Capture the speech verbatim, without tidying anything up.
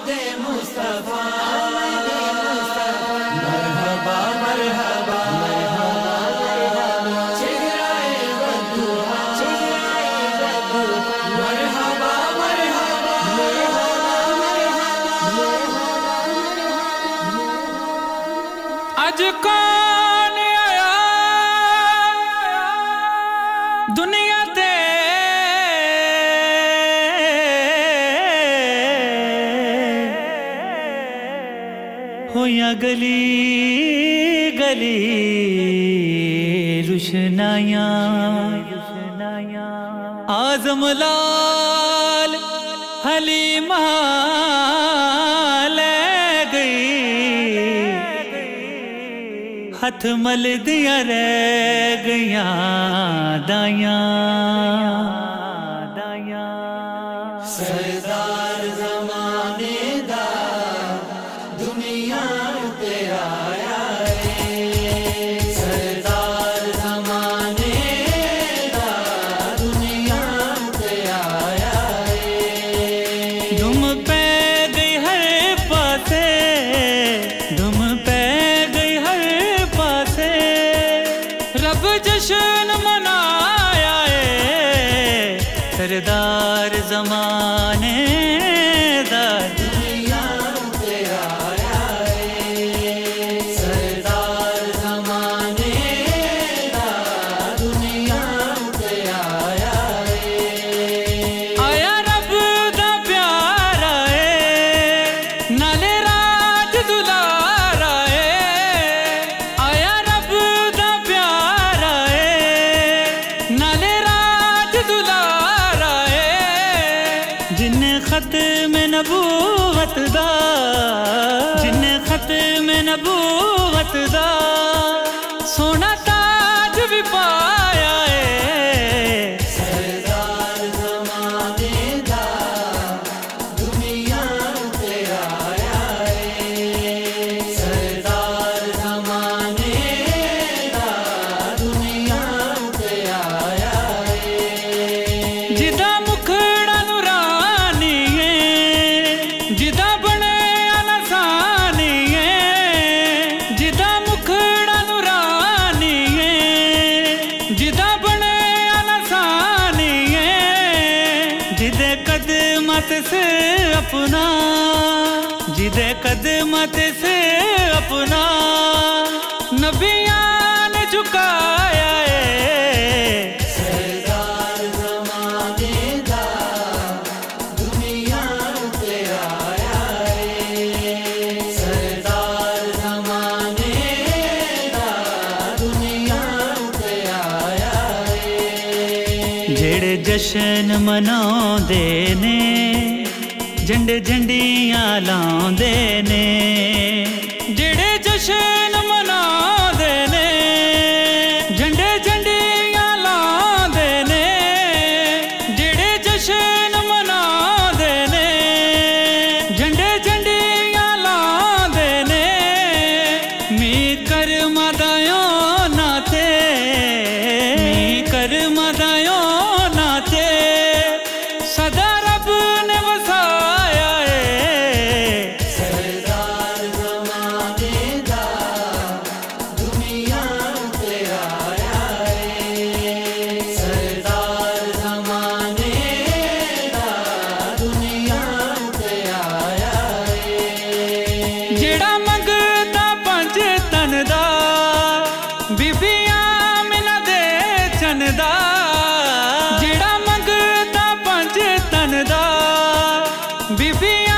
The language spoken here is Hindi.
आमदे मुस्तफा मरहबा मरहबा चेहराए बद्दुआ मरहबा मरहबा अज कौन आया दुनिया ते होया गली गली रुशनाया आजम लाल हलीमा ले गई हथ मल दिया रह गया दाया दाया सरदार ज़माने दा दुनिया ते आया है सरदार ज़माने दा दुनिया ते आया है धुम पे गई हर पासे धुम पे गई हर पासे रब जश्न मनाया है सरदार ज़माने दा दुनिया ते आया है सरदार ज़माने दा दुनिया ते आया है आया रब दा प्यारा है नाले राज दुलारा है आया रब दा प्यारा है नाले राज दुलारा है जिन्ने खत्म नबूवत दा जिन्ने खत्म नबूवत दा सोना ताज भी पाया है सरदार ज़माने दा दुनिया ते आया है सरदार ज़माने दा दुनिया ते आया है जिदा मुखड़ा नूरानी है जिदा बने अनसानी है जिदा मुखड़ा नूरानी है जिदा बने अनसानी है जिदे कदमत से अपना जिदे कदमत से अपना नबियां ने झुकाया है सरदार ज़माने दा दुनिया ते आया है सरदार ज़माने दा दुनिया ते आया है जेड़े जश्न मनाउंदे ने झंडे झंडियां लाउंदे ने जेड़े जश्न मनाउंदे ने झंडे झंडियां लाउंदे ने जेड़े जश्न मनाउंदे ने झंडे झंडियां लाउंदे ने मी करमां दायो नाते मी करमां दायो नाते सदा रब ने वसाया है सरदार ज़माने दा दुनिया ते आया है सरदार ज़माने दा दुनिया ते आया है जेड़ा मंगदा पंज तन दा बीबियां मिना दे चन दा जेड़ा मंगदा पंज तन दा बीबियां